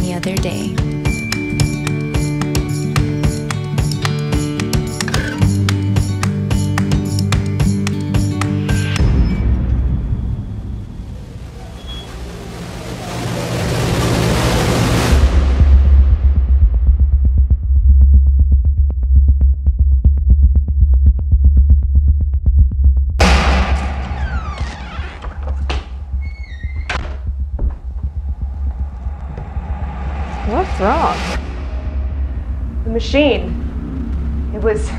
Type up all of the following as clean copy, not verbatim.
any other day. What's wrong? The machine. It was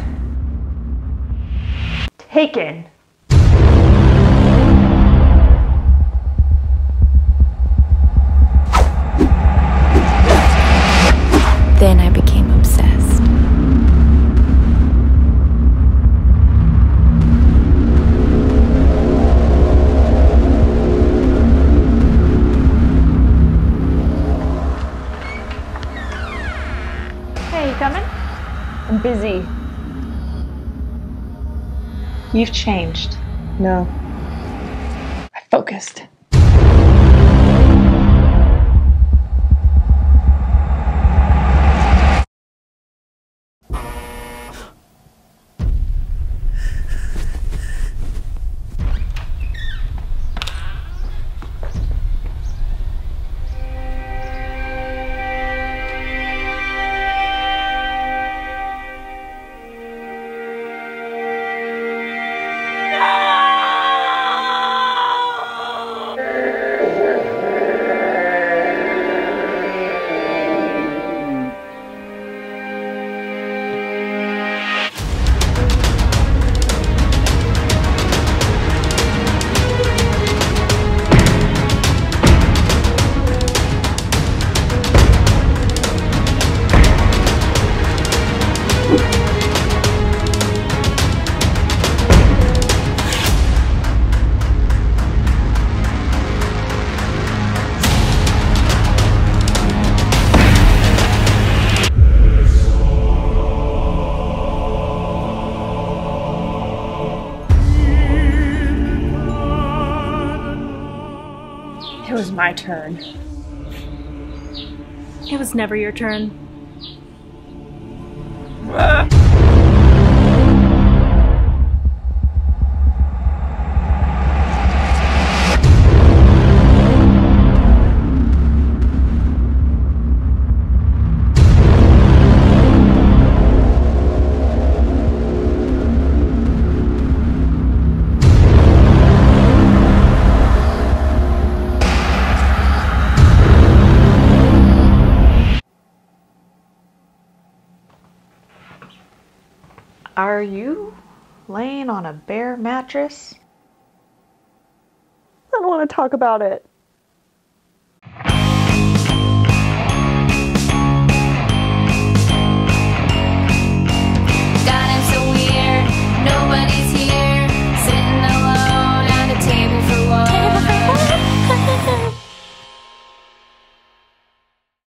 taken. Then I became obsessed. Hey, you coming? I'm busy. You've changed. No. I focused. It was my turn. It was never your turn. Are you laying on a bare mattress? I don't want to talk about it.